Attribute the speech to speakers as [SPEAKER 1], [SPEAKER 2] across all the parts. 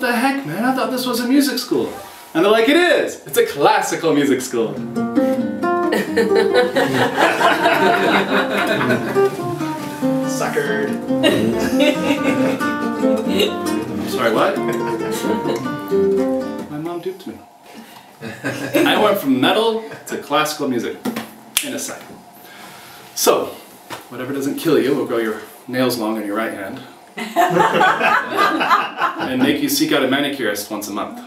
[SPEAKER 1] the heck, man? I thought this was a music school. And they're like, it is! It's a classical music school.
[SPEAKER 2] Suckered.
[SPEAKER 1] Sorry, what? My mom duped me. I went from metal to classical music in a second. So, whatever doesn't kill you will grow your nails long on your right hand. And make you seek out a manicurist once a month.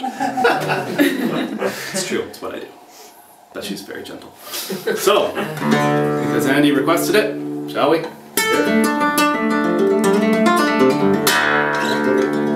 [SPEAKER 1] It's true, it's what I do. But she's very gentle. So, because Andy requested it, shall we? Here.